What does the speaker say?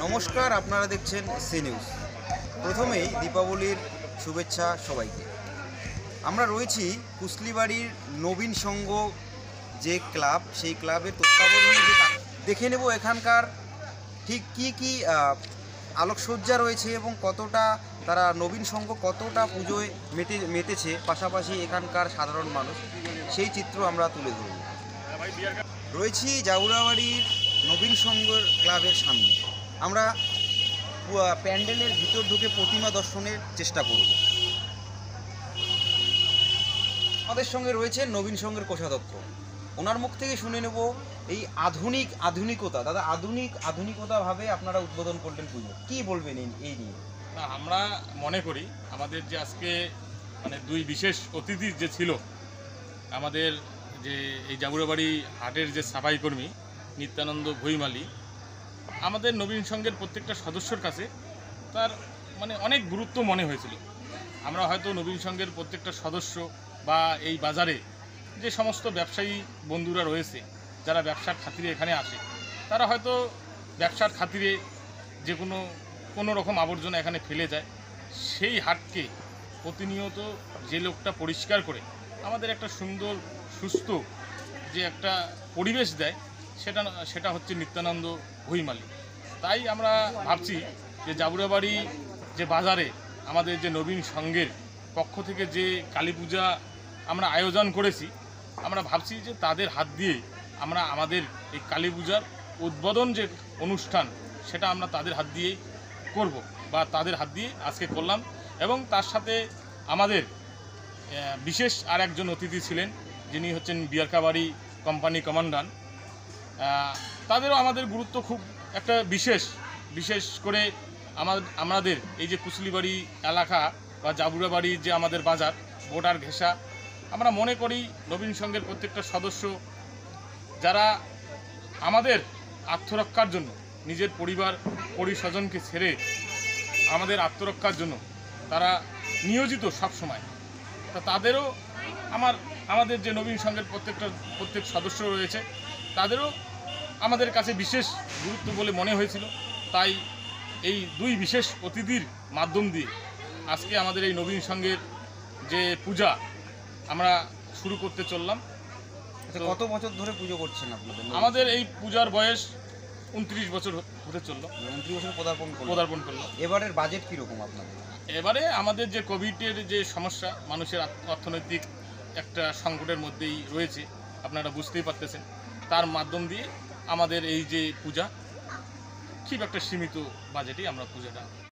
নমস্কার, আপনারা দেখছেন সি নিউজ। প্রথমেই দীপাবলির শুভেচ্ছা সবাইকে। আমরা রয়েছি কুসলিবাড়ির নবীন সংঘ যে ক্লাব, সেই ক্লাবের তত্ত্বাবধানে দেখে নেব এখানকার ঠিক কী আলোকসজ্জা রয়েছে এবং কতটা তারা নবীন সংঘ কতটা পুজোয় মেতেছে, পাশাপাশি এখানকার সাধারণ মানুষ সেই চিত্র আমরা তুলে ধরব। রয়েছি জাউরাবাড়ির নবীন সংঘ ক্লাবের সামনে। আমরা প্যান্ডেলের ভিতর ঢুকে প্রতিমা দর্শনের চেষ্টা করব। আমাদের সঙ্গে রয়েছে নবীন সংঘের কোষাধ্যক্ষ, ওনার মুখ থেকে শুনে নেব এই আধুনিকতা। দাদা, আধুনিকতা ভাবে আপনারা উদ্বোধন করলেন পুজো, কি বলবেন এই নিয়ে? আমরা মনে করি আমাদের যে আজকে দুই বিশেষ অতিথি যে ছিল, আমাদের যে এই জাগুরাবাড়ি হাটের যে সাফাই কর্মী নিত্যানন্দ ভুইমালি, আমাদের নবীন সংঘের প্রত্যেকটা সদস্যর কাছে তার অনেক গুরুত্ব মনে হয়েছিল। আমরা হয়তো নবীন সংঘের প্রত্যেকটা সদস্য বা এই বাজারে যে সমস্ত ব্যবসায়ী বন্ধুরা রয়েছে যারা ব্যবসার খাতিরে এখানে আসে, তারা হয়তো ব্যবসার খাতিরে যে কোনো রকম আবর্জনা এখানে ফেলে যায়। সেই হাটকে প্রতিনিয়ত যে লোকটা পরিষ্কার করে আমাদের একটা সুন্দর সুস্থ যে একটা পরিবেশ দেয়, সেটা হচ্ছে নিত্যানন্দ ভুইমালি। তাই আমরা ভাবছি যে জাবুরাবাড়ি যে বাজারে আমাদের যে নবীন সংঘের পক্ষ থেকে যে কালী পূজা আমরা আয়োজন করেছি, আমরা ভাবছি যে তাদের হাত দিয়ে আমরা আমাদের এই কালী পূজার উদ্বোধন যে অনুষ্ঠান, সেটা আমরা তাদের হাত দিয়েই করব বা তাদের হাত দিয়ে আজকে করলাম। এবং তার সাথে আমাদের বিশেষ আর একজন অতিথি ছিলেন, যিনি হচ্ছেন বিয়ারকাবাড়ি কোম্পানি কমান্ডান্ট। তাদেরও আমাদের গুরুত্ব খুব একটা বিশেষ করে আমাদের এই যে কুসলিবাড়ি এলাকা বা জাবুরাবাড়ির যে আমাদের বাজার বোটার ঘেঁষা, আমরা মনে করি নবীন সংঘের প্রত্যেকটা সদস্য যারা আমাদের আত্মরক্ষার জন্য নিজের পরিস্বজনকে ছেড়ে আমাদের আত্মরক্ষার জন্য তারা নিয়োজিত সব সময়, তা তাদেরও আমাদের যে নবীন সংঘের প্রত্যেক সদস্য রয়েছে তাদেরও আমাদের কাছে বিশেষ গুরুত্ব বলে মনে হয়েছিল। তাই এই দুই বিশেষ অতিথির মাধ্যম দিয়ে আজকে আমাদের এই নবীন সংঘের যে পূজা আমরা শুরু করতে চললাম। কত বছর ধরে পুজো করছেন আপনাদের? আমাদের এই পূজার বয়স 29 বছর হতে চললো। 29 বছর পদার্পণ করলো। এবারের বাজেট কীরকম আপনাদের? এবারে আমাদের যে কোভিডের যে সমস্যা, মানুষের অর্থনৈতিক একটা সংকটের মধ্যেই রয়েছে, আপনারা বুঝতেই পারতেছেন, তার মাধ্যম দিয়ে আমাদের এই যে পূজা খুব একটা সীমিত বাজেটেই আমরা পূজাটা